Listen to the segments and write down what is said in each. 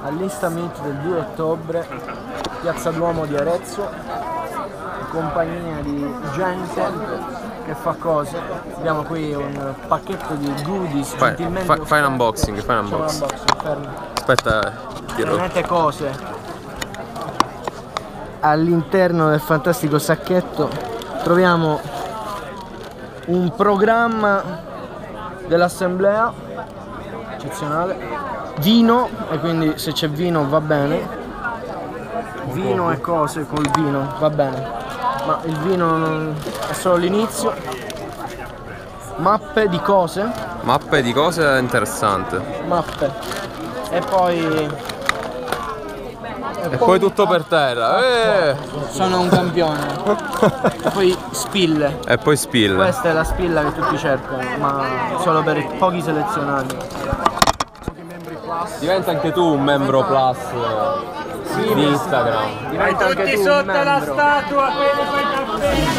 all'Insta Meet del 2 ottobre, Piazza Duomo di Arezzo, in compagnia di gente che fa cose. Abbiamo qui un pacchetto di goodies gentilmente. Fai un unboxing, fermo. Aspetta, veramente cose. All'interno del fantastico sacchetto troviamo un programma dell'assemblea eccezionale, vino, e quindi se c'è vino va bene, vino e cose col vino va bene, ma il vino è solo l'inizio. Mappe di cose interessante, mappe, e poi tutto per terra. Sono un campione. E poi spille. Questa è la spilla che tutti cercano, ma solo per i pochi selezionati. Diventa anche tu un membro plus di Instagram. Diventa anche tu sotto un membro. la statua, quello fai caffè.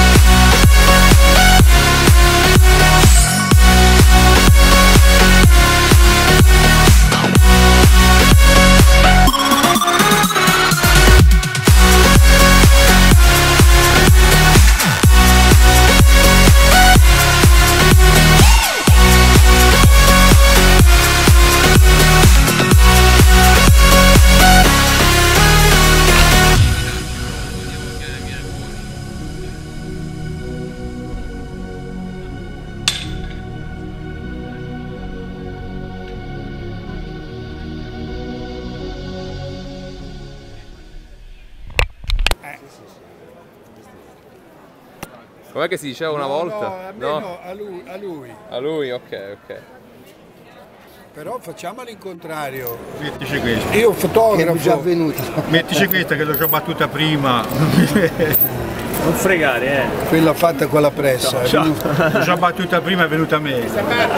Com'è che si diceva una volta? No, a lui. A lui, ok. Però facciamo l'incontrario. Mettici questa. Io fotografo. È già venuta. Mettici questa che l'ho già battuta prima. Non fregare, Quella fatta con la pressa. L'ho già battuta prima, è venuta meglio.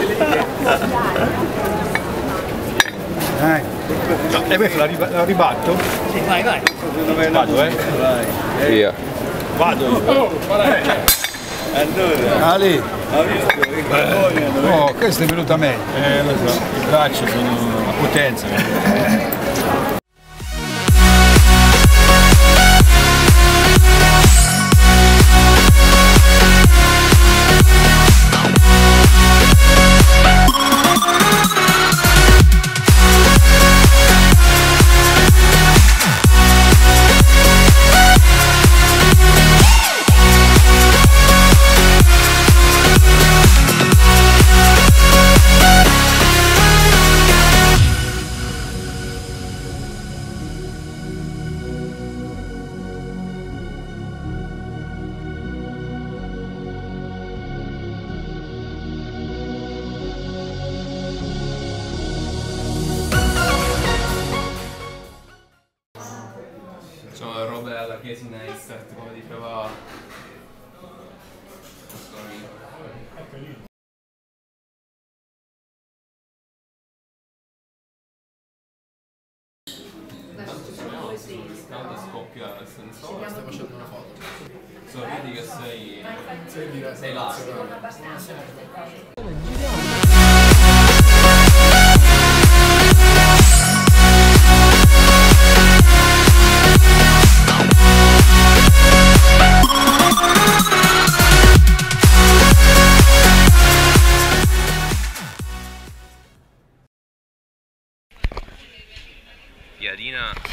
E questo la ribatto? Sì, vai. Vado, Vai. Via. Vado. Ali. Oh, questa è venuta meglio. Lo so, i bracci sono a potenza. Sono le robe alla chiesina insert, come diceva tanto scoppia il sensore. Stai facendo una foto. Sorridi che sei là. Piadina